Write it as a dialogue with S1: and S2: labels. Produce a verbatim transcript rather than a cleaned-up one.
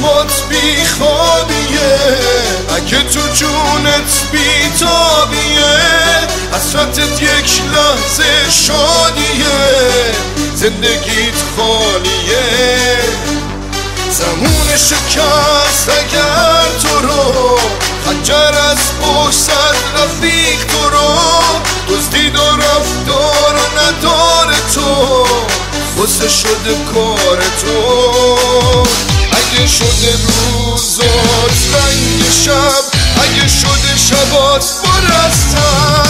S1: چشمات بی خوابیه، اگه تو جونت بی تابیه، حسرتت یک لحظه شادیه، زندگیت خالیه. زمون شکست اگر تو رو، خنجر از بوسد رفیق تو رو، دزدید و رفتار و ندار تو، غصه شده کار تو. اگه شده روزات رنگ شب، اگه شده شبات پر از تب،